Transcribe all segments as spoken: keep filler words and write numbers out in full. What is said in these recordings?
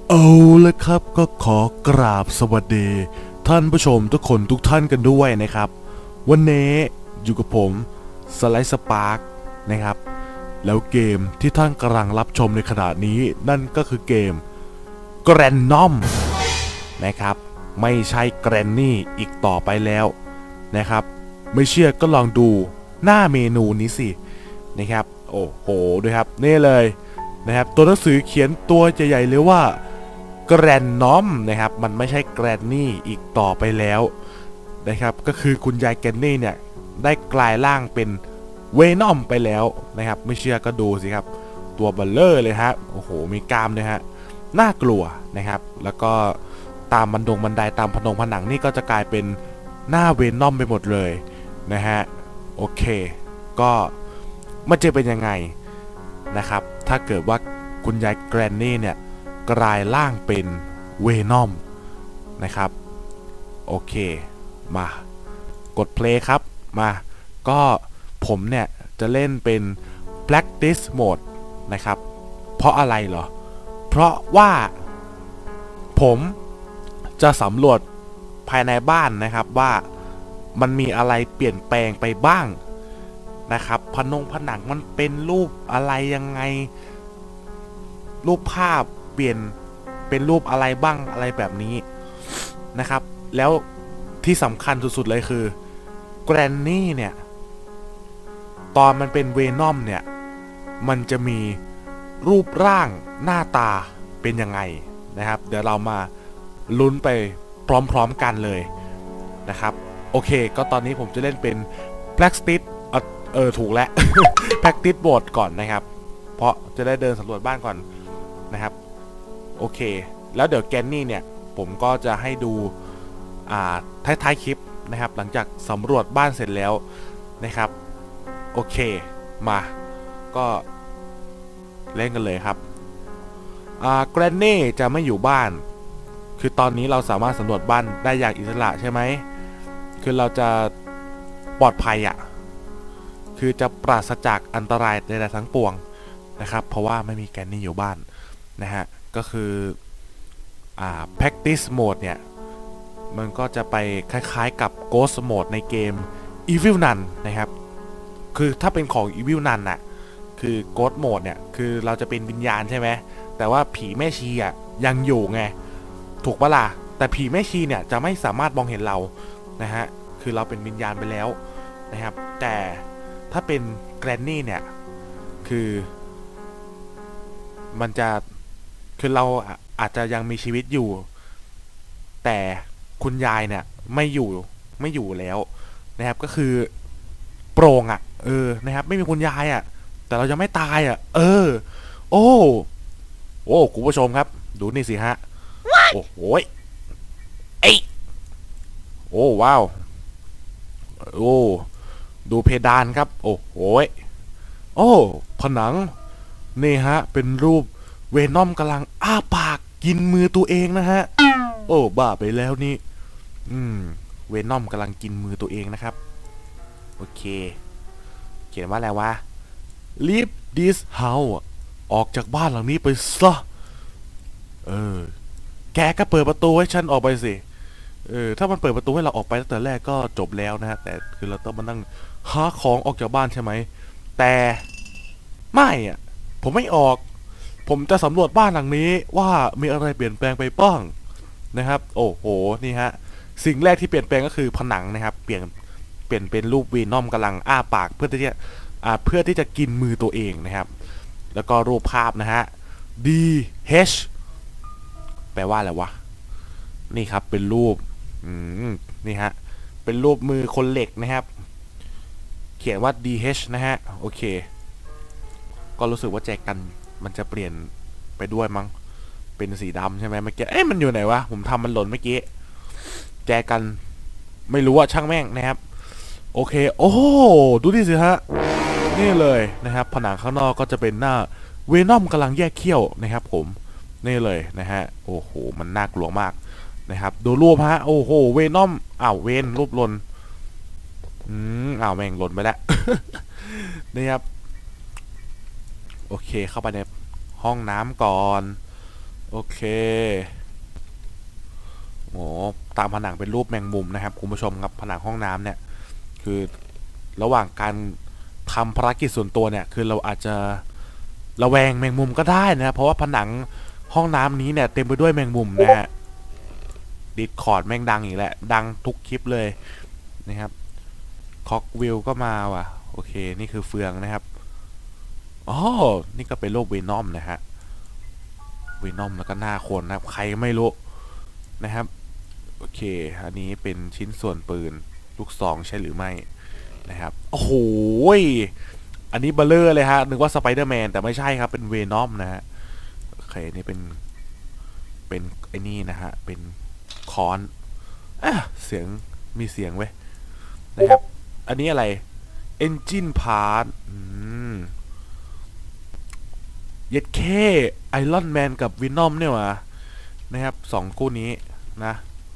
เอาละครับก็ขอกราบสวัสดีท่านผู้ชมทุกคนทุกท่านกันด้วยนะครับวันนี้อยู่กับผมสไลด์สปาร์กนะครับแล้วเกมที่ท่านกำลังรับชมในขณะนี้นั่นก็คือเกม Grandom นะครับไม่ใช่ Granny อีกต่อไปแล้วนะครับไม่เชื่อก็ลองดูหน้าเมนูนี้สินะครับโอ้โหด้วยครับนี่เลยนะครับตัวหนังสือเขียนตัวใหญ่ๆเลยว่าแกรนนอมนะครับมันไม่ใช่แกรนนี่อีกต่อไปแล้วนะครับก็คือคุณยายแกรนนี่เนี่ยได้กลายร่างเป็นเวนอมไปแล้วนะครับไม่เชื่อก็ดูสิครับตัวเบลเลอร์เลยฮะโอ้โหมีกล้ามเลยฮะน่ากลัวนะครับแล้วก็ตามบันดงบันไดตามผนงผนังนี่ก็จะกลายเป็นหน้าเวนอมไปหมดเลยนะฮะโอเคก็มันจะเป็นยังไงนะครับถ้าเกิดว่าคุณยายแกรนนี่เนี่ยกลายร่างเป็นเวนอมนะครับโอเคมากดเพลย์ครับมาก็ผมเนี่ยจะเล่นเป็น practice mode นะครับเพราะอะไรเหรอเพราะว่าผมจะสำรวจภายในบ้านนะครับว่ามันมีอะไรเปลี่ยนแปลงไปบ้างนะครับผนงผนังมันเป็นรูปอะไรยังไงรูปภาพเปลี่ยนเป็นรูปอะไรบ้างอะไรแบบนี้นะครับแล้วที่สำคัญสุดๆเลยคือแกรนนี่เนี่ยตอนมันเป็นเวนอมเนี่ยมันจะมีรูปร่างหน้าตาเป็นยังไงนะครับเดี๋ยวเรามาลุ้นไปพร้อมๆกันเลยนะครับโอเคก็ตอนนี้ผมจะเล่นเป็น practice เออถูกแล้ว practice mode ก่อนนะครับเพราะจะได้เดินสำรวจบ้านก่อนนะครับโอเคแล้วเดี๋ยวแกนนี่เนี่ยผมก็จะให้ดูอ่าท้ายๆคลิปนะครับหลังจากสำรวจบ้านเสร็จแล้วนะครับโอเคมาก็เล่นกันเลยครับอ่าแกรนนี่จะไม่อยู่บ้านคือตอนนี้เราสามารถสำรวจบ้านได้อย่างอิสระใช่ไหมคือเราจะปลอดภัยอ่ะคือจะปราศจากอันตรายใดๆทั้งปวงนะครับเพราะว่าไม่มีแกนนี่อยู่บ้านนะฮะก็คืออ่า practice mode เนี่ยมันก็จะไปคล้ายๆกับ ghost mode ในเกม Evil Nun นะครับคือถ้าเป็นของ Evil Nun น่ะคือ ghost mode เนี่ยคือเราจะเป็นวิญญาณใช่ไหมแต่ว่าผีแม่ชีอ่ะยังอยู่ไงถูกปะล่ะแต่ผีแม่ชีเนี่ยจะไม่สามารถมองเห็นเรานะฮะคือเราเป็นวิญญาณไปแล้วนะครับแต่ถ้าเป็น Granny เนี่ยคือมันจะคือเราอาจจะยังมีชีวิตอยู่แต่คุณยายเนี่ยไม่อยู่ไม่อยู่แล้วนะครับก็คือโปร่งอ่ะเออนะครับไม่มีคุณยายอ่ะแต่เรายังไม่ตายอ่ะเออโอ้โอ้คุณผู้ชมครับดูนี่สิฮะโอ้โหเอ้ยโอ้ว้าวโอ้ดูเพดานครับโอ้โหโอ้ผนังนี่ฮะเป็นรูปเวนอมกำลังอ้าปากกินมือตัวเองนะฮะโอ้บ้าไปแล้วนี่อืมเวนอมกำลังกินมือตัวเองนะครับโอเคเขียนว่าอะไรวะ leave this house ออกจากบ้านหลังนี้ไปซะเออแกก็เปิดประตูให้ฉันออกไปสิเออถ้ามันเปิดประตูให้เราออกไปตั้งแต่แรกก็จบแล้วนะฮะแต่คือเราต้องมานั่งหาของออกจากบ้านใช่ไหมแต่ไม่อะผมไม่ออกผมจะสำรวจบ้านหลังนี้ว่ามีอะไรเปลี่ยนแปลงไปบ้างนะครับโอ้โหนี่ฮะสิ่งแรกที่เปลี่ยนแปลงก็คือผนังนะครับเปลี่ยนเปลี่ยนเป็นรูปวีนอมกำลังอ้าปากเพื่อที่จะอ่าเพื่อที่จะกินมือตัวเองนะครับแล้วก็รูปภาพนะฮะ D H แปลว่าอะไรวะนี่ครับเป็นรูปอืมนี่ฮะเป็นรูปมือคนเหล็กนะครับเขียนว่า ดี เอช นะฮะโอเคก็รู้สึกว่าแจกันมันจะเปลี่ยนไปด้วยมั้งเป็นสีดำใช่ไหมเมื่อกี้เอ๊ะมันอยู่ไหนวะผมทำมันหล่นเมื่อกี้แจกันไม่รู้ว่าช่างแม่งนะครับโอเคโอ้ดูดิสิฮะนี่เลยนะครับผนังข้างนอกก็จะเป็นหน้าเวนอมกำลังแยกเขี้ยวนะครับผมนี่เลยนะฮะโอ้โหมันน่ากลัวมากนะครับดูรูปฮะโอ้โหเวนอมอ้าวเวนรูปหล่นอืมอ้าวแม่งหล่นไปแล้ว นี่ครับโอเคเข้าไปในห้องน้ำก่อนโอเคโอ้ตามผนังเป็นรูปแมงมุมนะครับคุณผู้ชมครับผนังห้องน้ำเนี่ยคือระหว่างการทำภารกิจส่วนตัวเนี่ยคือเราอาจจะระแวงแมงมุมก็ได้นะเพราะว่าผนังห้องน้ำนี้เนี่ยเต็มไปด้วยแมงมุมนะฮะดิสคอร์ดแม่งดังอีกแหละดังทุกคลิปเลยนะครับคอกวิลก็มาว่ะโอเคนี่คือเฟืองนะครับอ๋อนี่ก็เป็นโรคเวนอมนะฮะเวนอมแล้วก็หน้าคนนะครับใครไม่รู้นะครับโอเคอันนี้เป็นชิ้นส่วนปืนลูกซองใช่หรือไม่นะครับโอ้โหอันนี้เบลเลอร์เลยฮะนึกว่าสไปเดอร์แมนแต่ไม่ใช่ครับเป็นเวนอมนะฮะโอเคนี่เป็นเป็นไอ้นี่นะฮะเป็นคอนอ่ะเสียงมีเสียงเว้ยนะครับอันนี้อะไร Engine Part อืมเย็ดเคไอรอนแมนกับวินอมเนี่ยวะนะครับสองคู่นี้นะ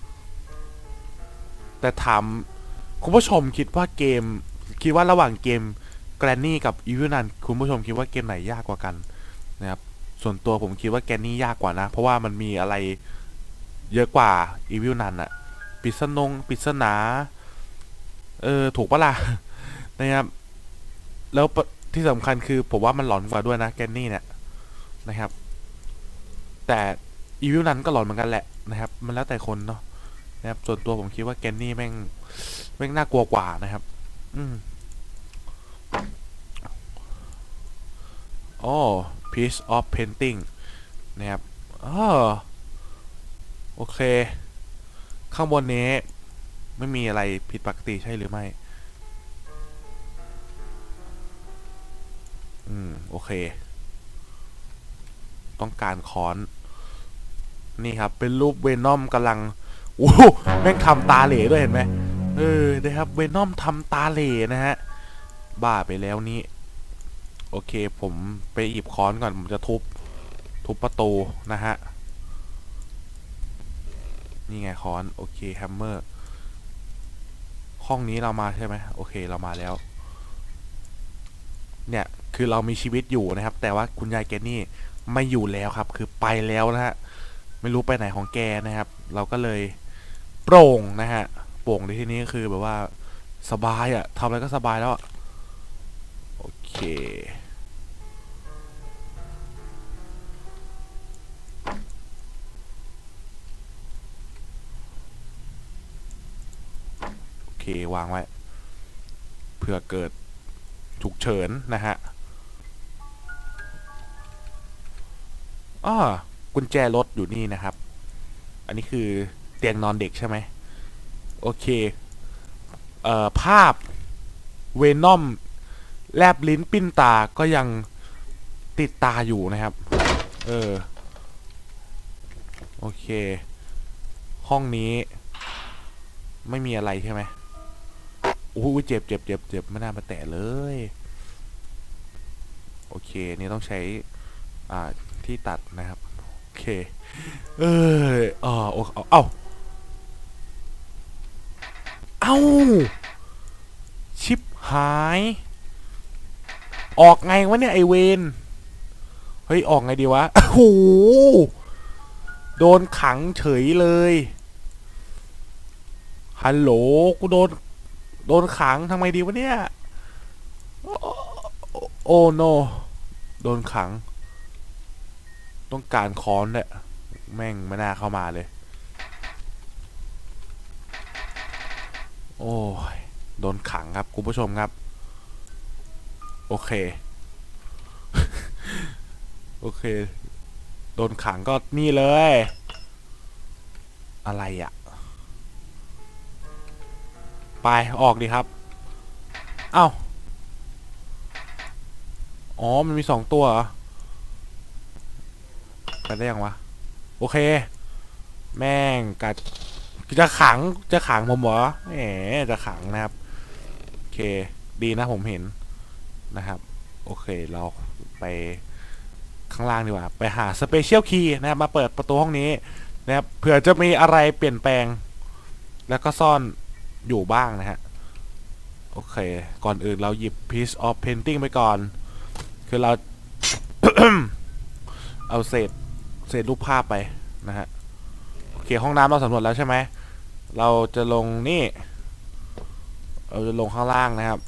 แต่ถามคุณผู้ชมคิดว่าเกมคิดว่าระหว่างเกมแกรนนี่กับอีวิลนันคุณผู้ชมคิดว่าเกมไหนยากกว่ากันนะครับส่วนตัวผมคิดว่าแกรนนี่ยากกว่านะเพราะว่ามันมีอะไรเยอะกว่าอีวิลนันอะปริศนงปริศนาเออถูกปะล่ะนะครับแล้วที่สำคัญคือผมว่ามันหลอนกว่าด้วยนะแกรนนี่เนี่ยนะครับแต่อีวิลนันก็หลอนเหมือนกันแหละนะครับมันแล้วแต่คนเนาะนะครับส่วนตัวผมคิดว่าแกรนนี่แม่งแม่งน่ากลัวกว่านะครับอืมอ๋อ piece of painting นะครับอ๋อโอเคข้างบนนี้ไม่มีอะไรผิดปกติใช่หรือไม่อืมโอเคต้องการค้อนนี่ครับเป็นรูปเวนอมกำลังโอ้แม่งทำตาเหล่ด้วยเห็นไหมเออนะครับเวนอมทำตาเหล่นะฮะบ้าไปแล้วนี่โอเคผมไปหยิบค้อนก่อนผมจะทุบทุบประตูนะฮะนี่ไงค้อนโอเคแฮมเมอร์ห้องนี้เรามาใช่ไหมโอเคเรามาแล้วเนี่ยคือเรามีชีวิตอยู่นะครับแต่ว่าคุณยายแกนี่ไม่อยู่แล้วครับคือไปแล้วนะฮะไม่รู้ไปไหนของแกนะครับเราก็เลยโปร่งนะฮะโปร่งในที่นี้ก็คือแบบว่าสบายอะทำอะไรก็สบายแล้วโอเคโอเควางไว้เผื่อเกิดฉุกเฉินนะฮะอ้อกุญแจรถอยู่นี่นะครับอันนี้คือเตียงนอนเด็กใช่ไหมโอเคเอ่อภาพเวนอมแลบลิ้นปิ้นตาก็ยังติดตาอยู่นะครับเออโอเคห้องนี้ไม่มีอะไรใช่ไหมโอ้ยเจ็บเจ็บเจ็บเจ็บไม่น่ามาแตะเลยโอเคนี่ต้องใช้อ่าที่ตัดนะครับโอเคเออเออเอาเอ้าเอ้าชิปหายออกไงวะเนี่ยไอเวนเฮ้ยออกไงดีวะโอ้โหโดนขังเฉยเลยฮัลโหลกูโดนโดนขังทำไมดีวะเนี่ยโอ้โนโดนขังต้องการค้อนเนี่ยแม่งไม่น่าเข้ามาเลยโอ้ยโดนขังครับคุณผู้ชมครับโอเคโอเคโดนขังก็นี่เลยอะไรอะไปออกดีครับเอ้าอ๋อมันมีสองตัวไปได้ยังวะโอเคแม่งกัดจะขังจะขังผมเหรอแหมจะขังนะครับโอเคดีนะผมเห็นนะครับโอเคเราไปข้างล่างดีกว่าไปหาสเปเชียลคีย์นะครับมาเปิดประตูห้องนี้นะครับเผื่อจะมีอะไรเปลี่ยนแปลงแล้วก็ซ่อนอยู่บ้างนะฮะโอเคก่อนอื่นเราหยิบ piece of painting ไปก่อนคือเรา เอาเศษเศษรูปภาพไปนะฮะโอเคห้องน้ำเราสำรวจแล้วใช่ไหมเราจะลงนี่เราจะลงข้างล่างนะครับ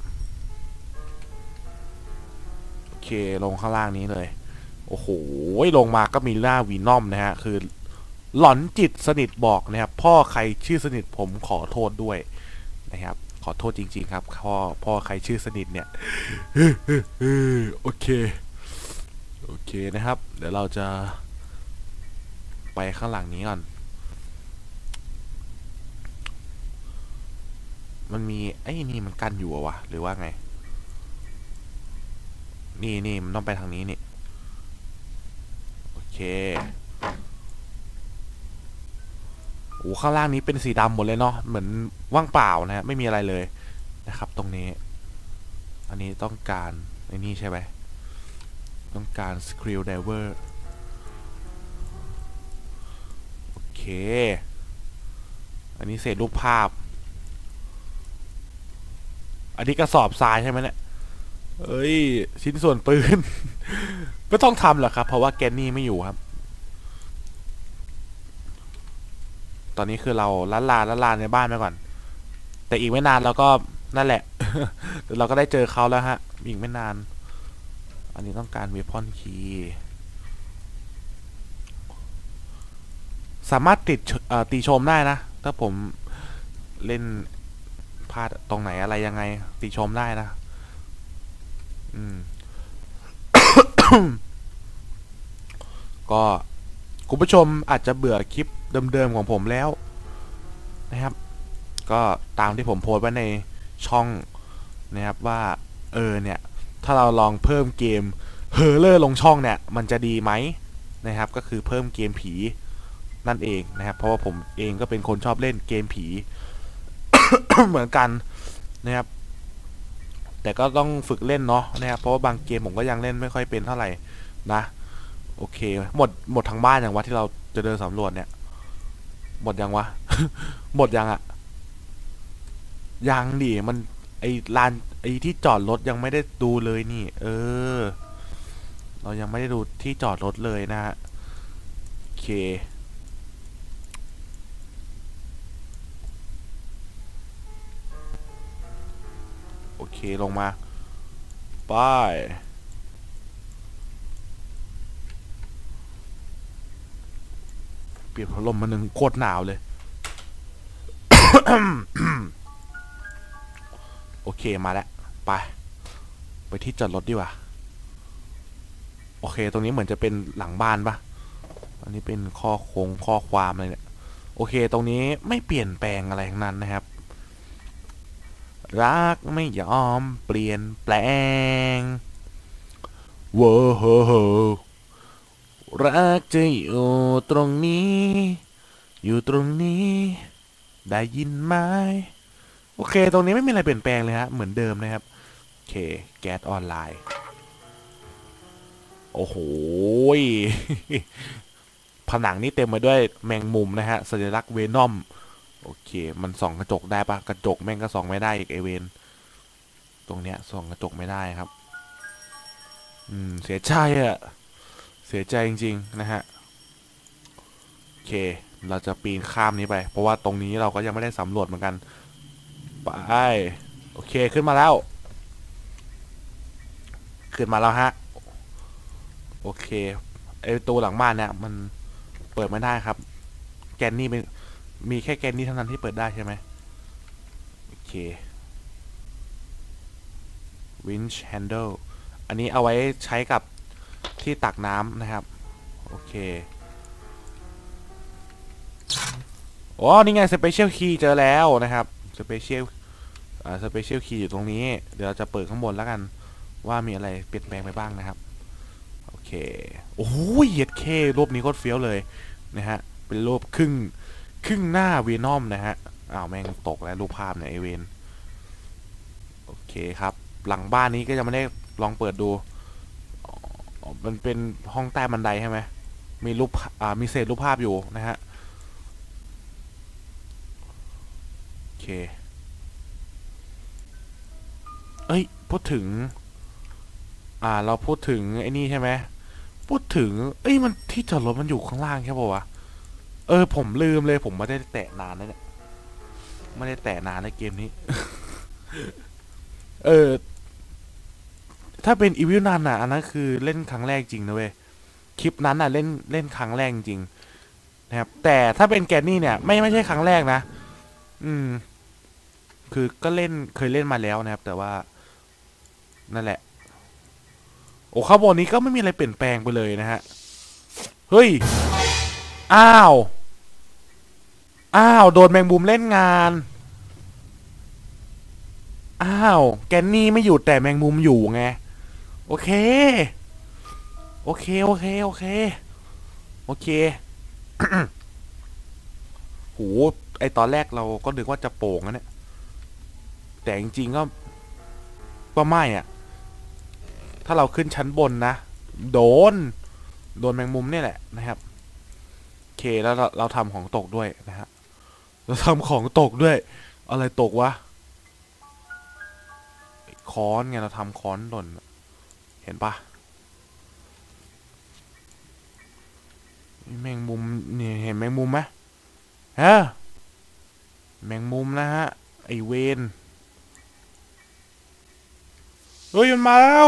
โอเคลงข้างล่างนี้เลยโอ้โหลงมาก็มีหน้าวีนอมนะฮะคือหลอนจิตสนิทบอกนะครับพ่อใครชื่อสนิทผมขอโทษด้วยนะครับขอโทษจริงๆครับพ่อพ่อใครชื่อสนิทเนี่ยโอเคโอเคนะครับเดี๋ยวเราจะไปข้างหลังนี้ก่อนมันมีไอ้นี่มันกั้นอยู่อะวะหรือว่าไงนี่นี่มันต้องไปทางนี้นี่โอเคโอ้ข้างล่างนี้เป็นสีดำหมดเลยเนาะเหมือนว่างเปล่านะฮะไม่มีอะไรเลยนะครับตรงนี้อันนี้ต้องการไอ้นี่ใช่ไหมต้องการ screwdriver โอเคอันนี้เศษรูปภาพอันนี้กระสอบทรายใช่ไหมเนี่ยเอ้ยชิ้นส่วนปืน ไม่ต้องทำหรอกครับเพราะว่าแกนนี่ไม่อยู่ครับตอนนี้คือเราล้านลาล้านลาในบ้านไปก่อนแต่อีกไม่นานเราก็นั่นแหละ เราก็ได้เจอเขาแล้วฮะอีกไม่นานอันนี้ต้องการเวพอนคีย์สามารถติดตีชมได้นะถ้าผมเล่นพลาดตรงไหนอะไรยังไงติชมได้นะอืม ก็คุณผู้ชมอาจจะเบื่อคลิปเดิมๆของผมแล้วนะครับก็ตามที่ผมโพสต์ไว้ในช่องนะครับว่าเออเนี่ยถ้าเราลองเพิ่มเกมเฮอร์เรอร์ลงช่องเนี่ยมันจะดีไหมนะครับก็คือเพิ่มเกมผีนั่นเองนะครับเพราะว่าผมเองก็เป็นคนชอบเล่นเกมผี เหมือนกันนะครับแต่ก็ต้องฝึกเล่นเนาะนะครับเพราะว่าบางเกมผมก็ยังเล่นไม่ค่อยเป็นเท่าไหร่นะโอเคหมดหมดทั้งบ้านอย่างวะที่เราจะเดินสำรวจเนี่ยหมดยังวะ หมดยังอะยังดิมันไอลานไอที่จอดรถยังไม่ได้ดูเลยนี่เออเรายังไม่ได้ดูที่จอดรถเลยนะฮะโอเคโอเคลงมาไปเปลี่ยนพัดลมมาหนึ่งโคตรหนาวเลย โอเคมาแล้วไปไปที่จอดรถดีกว่าโอเคตรงนี้เหมือนจะเป็นหลังบ้านปะอันนี้เป็นข้อโค้งข้อความอะไรเนี่ยโอเคตรงนี้ไม่เปลี่ยนแปลงอะไรทั้งนั้นนะครับรักไม่ยอมเปลี่ยนแปลงโว้โหรักจะอยู่ตรงนี้อยู่ตรงนี้ได้ยินไหมโอเคตรงนี้ไม่มีอะไรเปลี่ยนแปลงเลยฮะเหมือนเดิมนะครับโอเคแก๊สออนไลน์โอ้โห ผนังนี่เต็มไปด้วยแมงมุมนะฮะสัญลักษณ์เวนอมโอเคมันส่องกระจกได้ปะกระจกแม่งก็ส่องไม่ได้อีกไอเวนตรงเนี้ยส่องกระจกไม่ได้ครับอืมเสียใจอะเสียใจจริงๆนะฮะโอเคเราจะปีนข้ามนี้ไปเพราะว่าตรงนี้เราก็ยังไม่ได้สำรวจเหมือนกันไปโอเคขึ้นมาแล้วขึ้นมาแล้วฮะโอเคไอตัวหลังบ้านเนี่ยมันเปิดไม่ได้ครับแกนนี่เป็นมีแค่แกนนี่เท่านั้นที่เปิดได้ใช่ไหมโอเค winch handle อันนี้เอาไว้ใช้กับที่ตักน้ำนะครับโอเคอ๋อนี่ไง special key เจอแล้วนะครับ special อ่า special key อยู่ตรงนี้เดี๋ยวเราจะเปิดข้างบนแล้วกันว่ามีอะไรเปลี่ยนแปลงไปบ้างนะครับโอเคโอ้ยเหยียดเครูปนี้โคตรเฟี้ยวเลยนะฮะเป็นรูปครึ่งครึ่งหน้าเวนอมนะฮะอ้าวแม่งตกแล้วรูปภาพเนี่ยไอเวนโอเคครับหลังบ้านนี้ก็จะไม่ได้ลองเปิดดูมันเป็นห้องใต้บันไดใช่ไหมมีรูปอ่ามีเศษรูปภาพอยู่นะฮะโอเคเอ้ยพูดถึงอ่าเราพูดถึงไอ้นี่ใช่ไหมพูดถึงเอ้ยมันที่จอดรถมันอยู่ข้างล่างใช่ป่าวะเออผมลืมเลยผมไม่ได้แตะนานนะเนี่ยไม่ได้แตะนานในเกมนี้ เออถ้าเป็นอีวิลนันอ่ะอันนั้นคือเล่นครั้งแรกจริงนะเว้ยคลิปนั้นอ่ะเล่นเล่นครั้งแรกจริงนะครับแต่ถ้าเป็นแกนนี่เนี่ยไม่ไม่ใช่ครั้งแรกนะอืมคือก็เล่นเคยเล่นมาแล้วนะครับแต่ว่านั่นแหละโอ้ข้างบนนี้ก็ไม่มีอะไรเปลี่ยนแปลงไปเลยนะฮะเฮ้ยอ้าวอ้าวโดนแมงมุมเล่นงานอ้าวแกนนี่ไม่อยู่แต่แมงมุมอยู่ไงโอเคโอเคโอเคโอเคโอเค โหไอตอนแรกเราก็นึกว่าจะโป่งนะเนี่ยแต่จริงๆก็ก็ไม่อะถ้าเราขึ้นชั้นบนนะโดนโดนแมงมุมเนี่ยแหละนะครับโอเคแล้วเราเราทำของตกด้วยนะฮะเราทำของตกด้วยอะไรตกวะค้อนไงเราทำค้อนหล่นเห็นปะแมงมุมนี่เห็นแมงมุมไหมฮะแมงมุมนะฮะไอเวนเฮ้ยมันมาแล้ว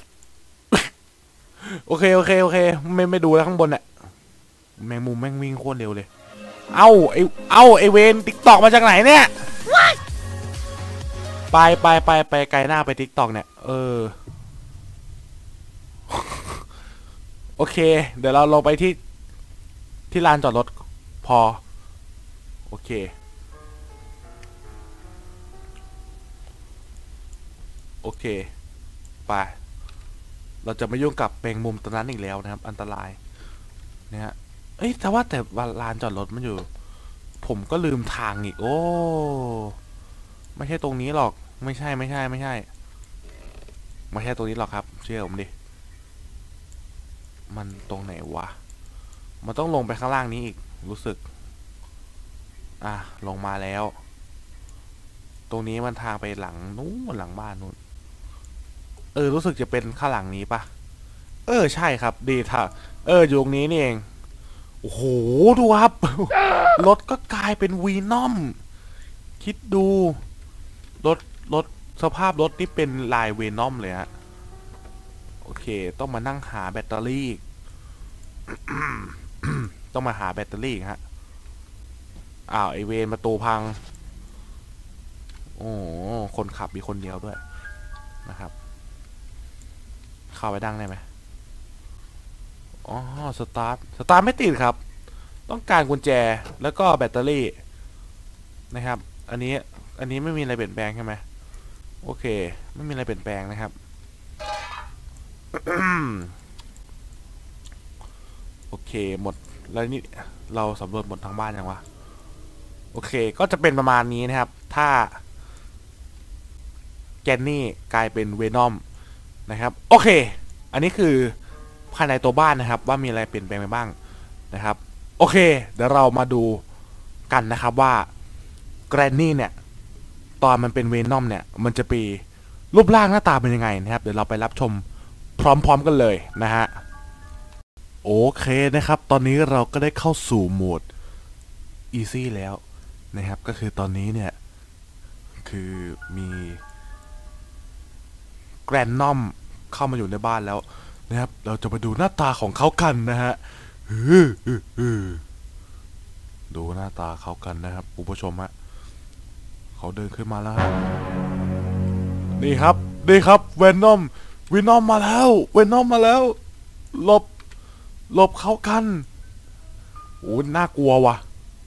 โอเคโอเคโอเคไม่ไม่ดูแล้วข้างบนเนี่ยแมงมุมแม่งวิ่งโคตรเร็วเลยเอ้าไอเอ้าไอเวนติ๊กตอกมาจากไหนเนี่ยไปไปไปไปไกลหน้าไปติ๊กตอกเนี่ยเออโอเคเดี๋ยวเราลงไปที่ที่ลานจอดรถพอโอเคโอเคไปเราจะไม่ยุ่งกับแมงมุมตัวนั้นอีกแล้วนะครับอันตรายนะฮะเอ้ยแต่ว่าแต่ว่าลานจอดรถมันอยู่ผมก็ลืมทางอีกโอ้ไม่ใช่ตรงนี้หรอกไม่ใช่ไม่ใช่ไม่ใช่ไม่ใช่ตรงนี้หรอกครับเชื่อผมดิมันตรงไหนวะมันต้องลงไปข้างล่างนี้อีกรู้สึกอ่ะลงมาแล้วตรงนี้มันทางไปหลังนู้นหลังบ้านนู้นเออรู้สึกจะเป็นข้างหลังนี้ปะเออใช่ครับดีท่าเอออยู่ตรงนี้นี่เองโอ้โหดูครับ รถก็กลายเป็นวีนอมคิดดูรถรถสภาพรถนี่เป็นลายเวนอมเลยฮะโอเคต้องมานั่งหาแบตเตอรี่ ต้องมาหาแบตเตอรี่ฮะอ้าวไอเวนประตูพังโอ้คนขับมีคนเดียวด้วยนะครับเข้าไปดังได้ไหมอ๋อสตาร์ทสตาร์ทไม่ติดครับต้องการกุญแจแล้วก็แบตเตอรี่นะครับอันนี้อันนี้ไม่มีอะไรเปลี่ยนแปลงใช่ไหมโอเคไม่มีอะไรเปลี่ยนแปลงนะครับ โอเคหมดแล้วนี่เราสำรวจหมดทั้งบ้านยังวะโอเคก็จะเป็นประมาณนี้นะครับถ้าแกนนี่กลายเป็นเวนอมนะครับโอเคอันนี้คือภายในตัวบ้านนะครับว่ามีอะไรเปลี่ยนแปลงไปบ้างนะครับโอเคเดี๋ยวเรามาดูกันนะครับว่าแกรนนี่เนี่ยตอนมันเป็นเวนอมเนี่ยมันจะปีรูปร่างหน้าตาเป็นยังไงนะครับเดี๋ยวเราไปรับชมพร้อมๆกันเลยนะฮะโอเคนะครับตอนนี้เราก็ได้เข้าสู่โหมด Easy แล้วนะครับก็คือตอนนี้เนี่ยคือมีแกรนนอมเข้ามาอยู่ในบ้านแล้วนะครับเราจะมาดูหน้าตาของเขากันนะฮะดูหน้าตาเขากันนะครับคุณผู้ชมฮะเขาเดินขึ้นมาแล้วฮะนี่ครับนี่ครับเวนอมเวนอมมาแล้วเวนอมมาแล้วหลบหลบเขากันโอ้น่ากลัวว่ะ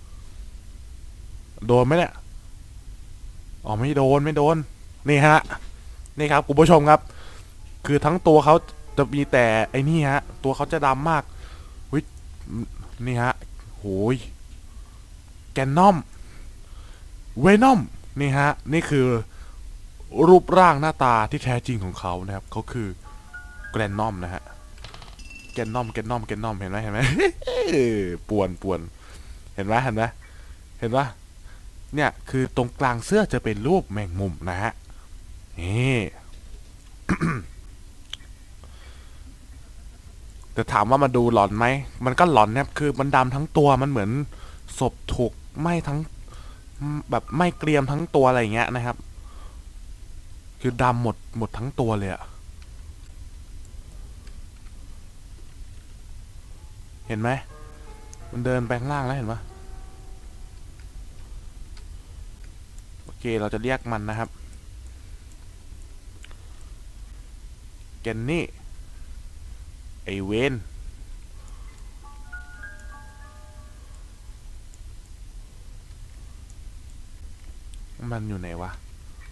โดนไหมเนี่ยอ๋อไม่โดนไม่โดนนี่ฮะนี่ครับคุณผู้ชมครับคือทั้งตัวเขาจะมีแต่ไอ้นี่ฮะตัวเขาจะดำมากวินี่ฮะโหยแกนนอมเวนอมนี่ฮะนี่คือรูปร่างหน้าตาที่แท้จริงของเขานะครับเขาคือแกรนนอมนะฮะแกนนอมแกนนอมแกนนอมเห็นไหมเห็นไหม ป่วนป่วนเห็นไหมเห็นไหมเห็นปะเนี่ยคือตรงกลางเสื้อจะเป็นรูปแมงมุมนะฮะนี่แต่ถามว่ามันดูหลอนไหมมันก็หลอนนะครับคือมันดำทั้งตัวมันเหมือนศพถูกไหม้ทั้งแบบไหม้เกรียมทั้งตัวอะไรอย่างเงี้ยนะครับคือดำหมดหมดทั้งตัวเลยอะเห็นไหมมันเดินไปข้างล่างแล้วเห็นปะโอเคเราจะเรียกมันนะครับเกนนี่ไอเวนมันอยู่ไหนวะ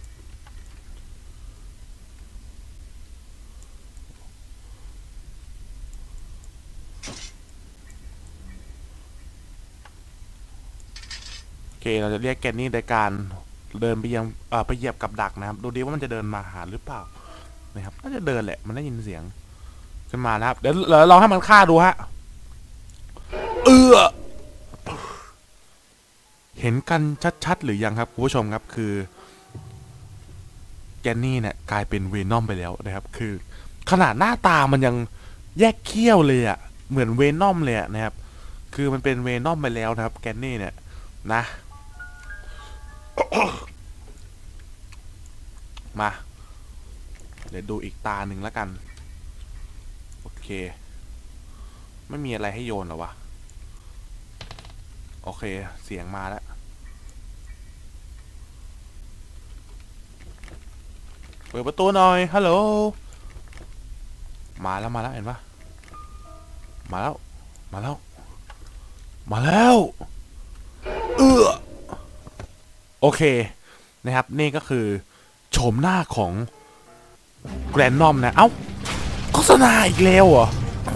โอเคเราจะเรียกแกนนี่โดยการเดินไปยังเอ่อไปเหยียบกับดักนะครับดูดิว่ามันจะเดินมาหาหรือเปล่านะครับน่าจะเดินแหละมันได้ยินเสียงขึ้นมานะครับเดี๋ยวเราลองให้มันฆ่าดูฮะเออเห็นกันชัดๆหรือยังครับคุณผู้ชมครับคือแกนนี่เนี่ยกลายเป็นเวนอมไปแล้วนะครับคือขนาดหน้าตามันยังแยกเขี้ยวเลยอะเหมือนเวนอมเลยนะครับคือมันเป็นเวนอมไปแล้วนะครับแกนนี่เนี่ยนะมาเดี๋ยวดูอีกตาหนึ่งแล้วกันโอเคไม่มีอะไรให้โยนหรอวะโอเคเสียงมาแล้วเปิดประตูหน่อยฮัลโหลมาแล้วมาแล้วเห็นปะมาแล้วมาแล้วมาแล้วเออโอเคนะครับนี่ก็คือโฉมหน้าของแกรนนอมนะเอ้าโฆษณาอีกแล้วเหรอ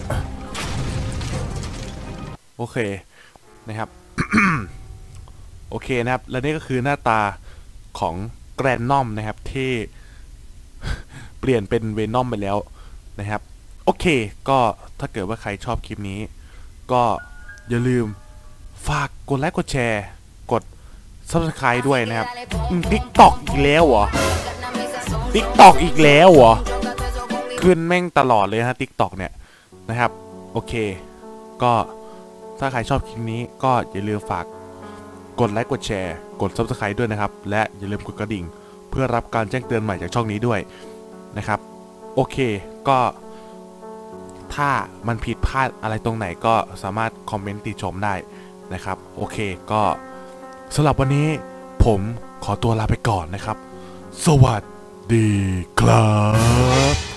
โอเคนะครับ โอเคนะครับและนี่ก็คือหน้าตาของแกรนนอมนะครับที่เปลี่ยนเป็นเวนอมไปแล้วนะครับโอเคก็ถ้าเกิดว่าใครชอบคลิปนี้ก็อย่าลืมฝากกดไลค์กดแชร์กด ซับสไครบ์ ด้วยนะครับติ๊กต็อกอีกแล้วเหรอติ๊กต็อกอีกแล้วเหรอขึ้นแม่งตลอดเลยฮะติ๊กต็อกเนี่ยนะครับโอเคก็ถ้าใครชอบคลิปนี้ก็อย่าลืมฝากกดไลค์กดแชร์กด ซับสไครบ์ ด้วยนะครับและอย่าลืมกดกระดิ่งเพื่อรับการแจ้งเตือนใหม่จากช่องนี้ด้วยนะครับโอเคก็ถ้ามันผิดพลาดอะไรตรงไหนก็สามารถคอมเมนต์ติชมได้นะครับโอเคก็สำหรับวันนี้ผมขอตัวลาไปก่อนนะครับสวัสดีครับ